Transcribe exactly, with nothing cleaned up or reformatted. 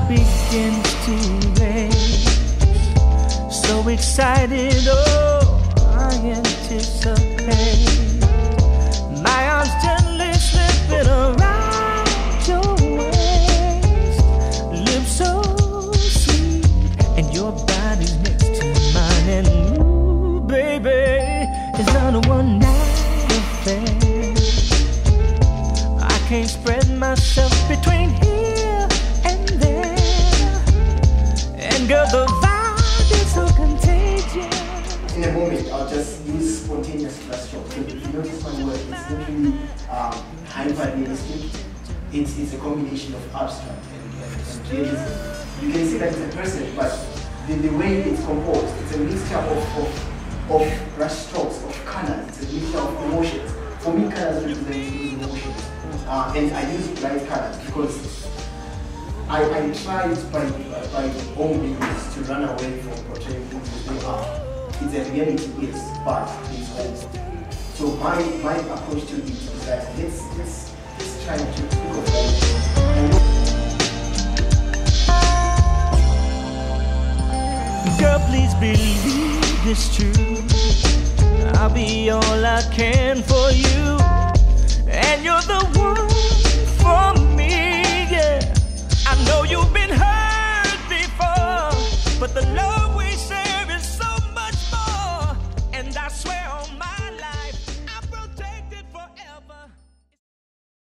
begins to rain. So excited, oh, I anticipate. My arms gently slipping around your waist. Lips so sweet, and your body's next to mine. And ooh, baby, it's not a one-night affair. I can't spread myself between here and there. And girl, the vibe is so contagious. In a moment, I'll just use spontaneous flash strokes. So if you notice my work, it's not really um, hyper-realistic. It's, it's a combination of abstract and, and, and realism. You can see that it's a person, but the, the way it's composed, it's a mixture of, of, of brush strokes, of colors, it's a mixture of emotions. For me, colors represent emotions. Uh, and I use bright colors because I, I tried by, by all means to run away from portraying things as they are. It's a reality, yes, but it's also. So my, my approach to it is that let's, let's, let's try to think of it. Girl, please believe it's true. I'll be all I can for you. And you're the one for me.